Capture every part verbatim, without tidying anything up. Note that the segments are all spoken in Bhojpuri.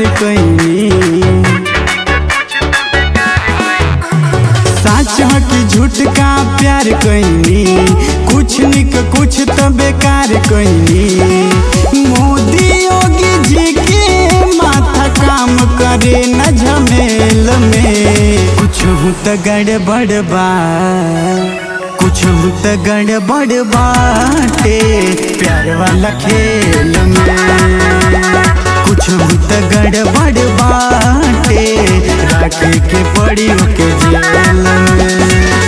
बेकार कईनी। सच है कि झूठ का प्यार कईनी, कुछ निक कुछ तो बेकार कईनी। मोदी योगी जी के माथा काम करे न झमेल में। कुछ तो गड़बड़ बा, कुछ तो गड़बड़ बाटे प्यार वाला खेल में। कुछ तो गड़बड़ बाटे राखे के पड़ी के जेल में।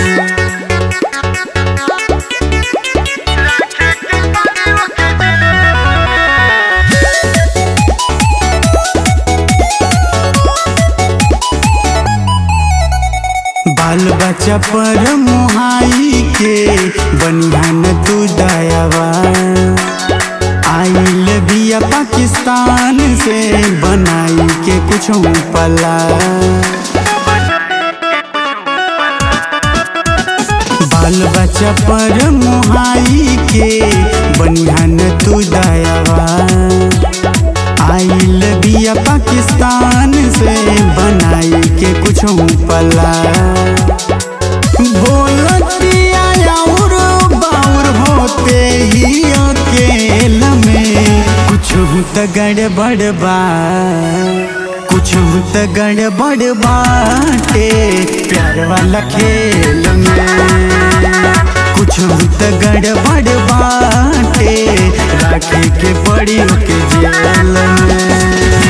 बाल बच्चा पर मुहाई के बनियान तू दयावा। आइल बिया पाकिस्तान से बनाई के कुछ पला। बाल बच्चा पर मुहाई के बनियान तू दयावा। आइल बिया पाकिस्तान से बनाई के कुछ पला। बोलतिया और बाउर होते ही अकेल में। कुछ तो गड़बड़ बा, कुछ तो गड़बड़ बाटे प्यार वाला खेल में। कुछ तो गड़बड़ बाटे राखे के पड़ी के जेल में।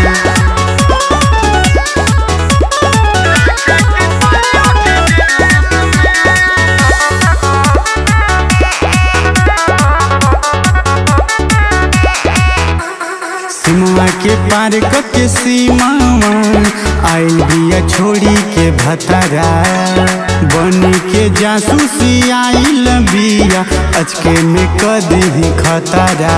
सीमा के पार के सीमावा आइल बिया छोड़ी के भतरा। बन के जासूसी आइल बिया अचके में कदी खतरा।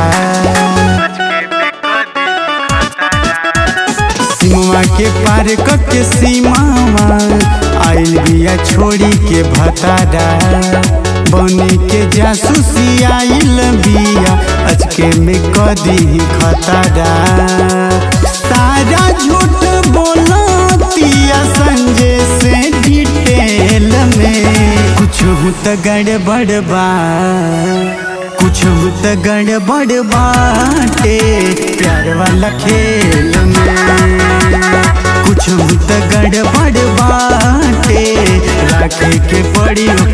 सीमा के पार के सीमावा आइल बिया छोड़ी के भतरा। बन के जासूसी आइल बिया अचके में कदी खतरा। सारा झूठ बोलतिया संजय से डिटेल में। कुछ तो गड़बड़ बा, कुछ तो गड़बड़ बाटे प्यार वाला खेल में। कुछ तो गड़बड़ बाटे राखे के पड़ी